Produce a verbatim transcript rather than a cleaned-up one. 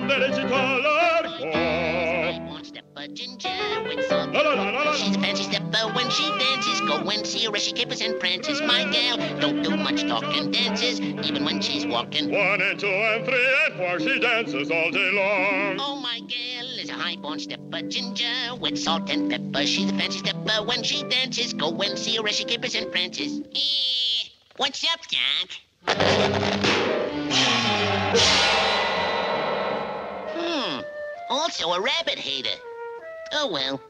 felicità largo. High-born stepper, ginger with salt. La, la, la, la, la. She's a fancy stepper when she dances. Go and see her as she capers and prances. My gal don't do much talking, dances even when she's walking. One and two and three and four, she dances all day long. Oh, my gal is a high-born stepper, ginger with salt and pepper. She's a fancy stepper when she dances. Go and see her as she capers and prances. Eh, what's up, Doc? Hmm, also a rabbit hater. Oh, well.